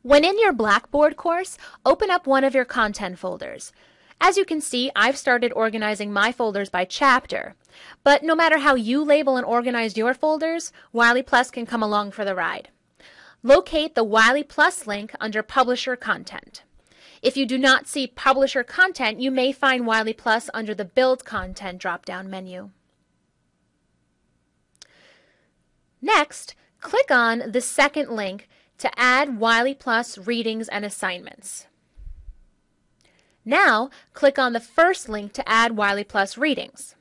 When in your Blackboard course, open up one of your content folders. As you can see, I've started organizing my folders by chapter. But no matter how you label and organize your folders, WileyPLUS can come along for the ride. Locate the WileyPLUS link under Publisher Content. If you do not see Publisher Content, you may find WileyPLUS under the Build Content drop-down menu. Next, click on the second link to add WileyPLUS readings and assignments. Now, click on the first link to add WileyPLUS readings.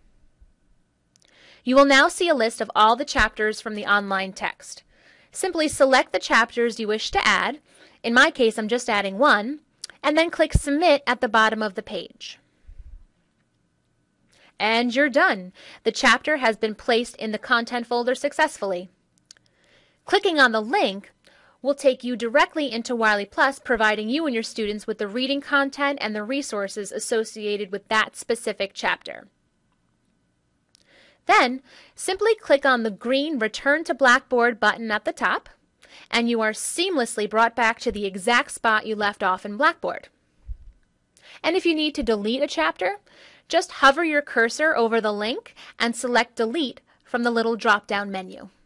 You will now see a list of all the chapters from the online text. Simply select the chapters you wish to add. In my case, I'm just adding one, and then click Submit at the bottom of the page. And you're done. The chapter has been placed in the content folder successfully. Clicking on the link will take you directly into WileyPLUS, providing you and your students with the reading content and the resources associated with that specific chapter. Then, simply click on the green Return to Blackboard button at the top, and you are seamlessly brought back to the exact spot you left off in Blackboard. And if you need to delete a chapter, just hover your cursor over the link and select Delete from the little drop-down menu.